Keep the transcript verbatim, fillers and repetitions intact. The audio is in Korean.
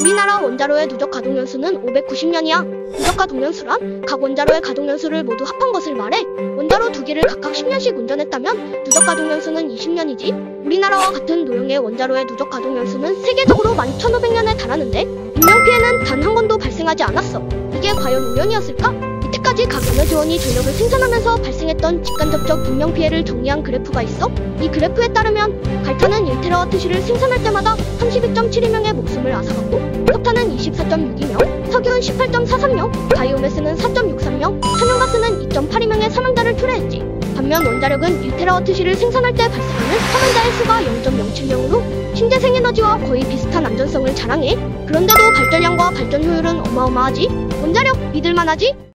우리나라 원자로의 누적 가동연수는 오백구십 년이야. 누적 가동연수란 각 원자로의 가동연수를 모두 합한 것을 말해. 원자로 두 기를 각각 십 년씩 운전했다면 누적 가동연수는 이십 년이지. 우리나라와 같은 노형의 원자로의 누적 가동연수는 세계적으로 만 천오백 년에 달하는데 인명피해는 단 한 번도 발생하지 않았어. 이게 과연 우연이었을까? 이때까지 각 에너지원이 전력을 생산하면서 발생했던 직간접적 인명피해를 정리한 그래프가 있어. 이 그래프에 따르면 갈탄은 일 테라와트시를 생산할 때마다 삼십이 점 칠이 명의 목숨을 앗아갔고, 석탄은 이십사 점 육이 명, 석유는 십팔 점 사삼 명, 바이오매스는 사 점 육삼 명, 천연가스는 이 점 팔이 명의 사망자를 초래했지. 반면 원자력은 일 테라와트시를 생산할 때 발생하는 사망자의 수가 영 점 영칠 명으로 신재생에너지와 거의 비슷한 안전성을 자랑해. 그런데도 발전량과 발전 효율은 어마어마하지. 원자력 믿을만하지?